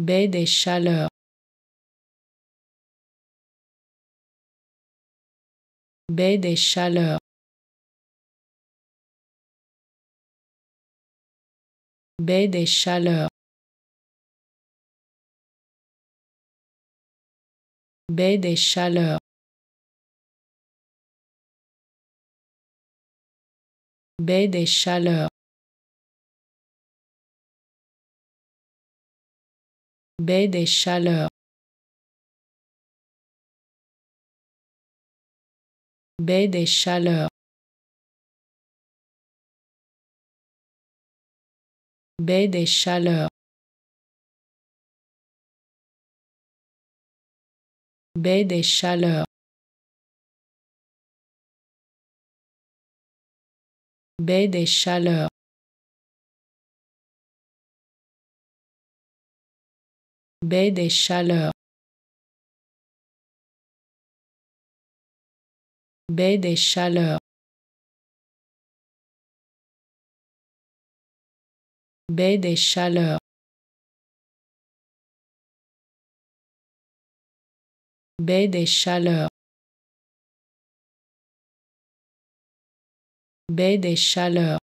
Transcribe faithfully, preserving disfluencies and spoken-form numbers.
baie des Chaleurs, baie des Chaleurs, baie des Chaleurs, baie des Chaleurs, baie des Chaleurs, baie des Chaleurs, baie des Chaleurs, baie des Chaleurs, baie des Chaleurs, baie des Chaleurs, baie des Chaleurs, baie des Chaleurs, baie des Chaleurs, baie des Chaleurs, baie des Chaleurs,